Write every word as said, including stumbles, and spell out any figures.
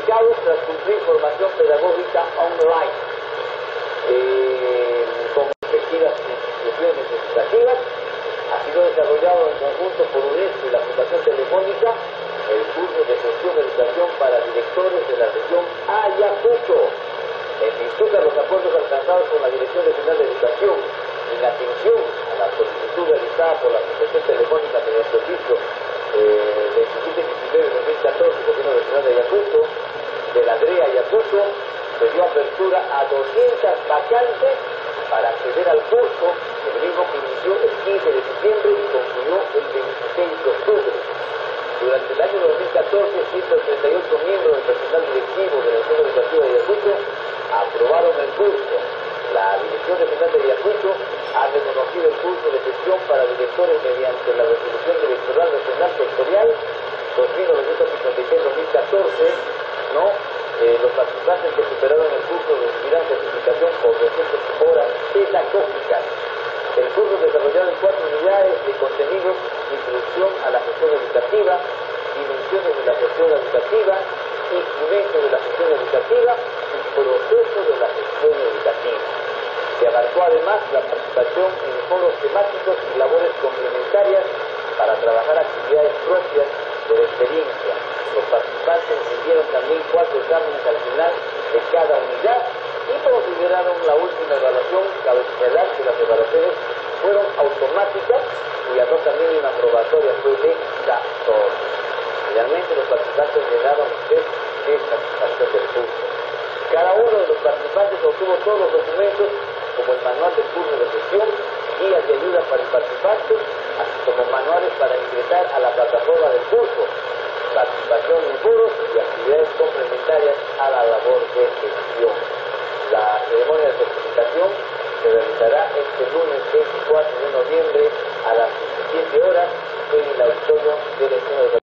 certificados tras cumplir formación pedagógica online eh, con respectivas instituciones educativas. Ha sido desarrollado en conjunto por UNESCO y la Fundación Telefónica el curso de gestión de educación para directores de la región Ayacucho. En virtud de los acuerdos alcanzados con la Dirección Regional de Educación, en atención a la solicitud realizada por la Fundación Telefónica mediante oficio eh, veintisiete diecinueve de dos mil catorce, Gobierno Regional de Ayacucho, de la DREA Ayacucho, se dio apertura a doscientas vacantes para acceder al curso, el mismo que inició el quince de diciembre y concluyó el veintiséis de octubre. Durante el año dos mil catorce, ciento treinta y ocho miembros del personal directivo de la Escuela Educativa de Ayacucho aprobaron el curso. La Dirección Regional de Ayacucho ha reconocido el curso de gestión para directores mediante la Resolución Electoral Regional Sectorial dos mil novecientos cincuenta y seis dos mil catorce, ¿no? Eh, los participantes que superaron el curso recibirán certificación por doscientas horas pedagógicas. El curso desarrollado en cuatro unidades de contenidos: introducción a la gestión educativa, dimensiones de la gestión educativa, instrumentos de la gestión educativa y proceso de la gestión educativa. Se abarcó además la participación en foros temáticos y labores complementarias para trabajar actividades propias de la experiencia. Los participantes rindieron también cuatro exámenes al final de cada unidad y consideraron la última evaluación. Cabe señalar que las evaluaciones fueron automáticas, cuya nota mínima probatoria fue de catorce. Finalmente, los participantes llenaron el test de satisfacción del curso. Cada uno de los participantes obtuvo todos los documentos, como el manual del curso de gestión, guías de ayuda para el participante, así como manuales para ingresar a la plataforma del curso, participación en foros y actividades complementarias a la labor de gestión. La ceremonia de certificación se realizará este lunes veinticuatro de noviembre a las diecisiete horas en el auditorio del Escuela Educativa.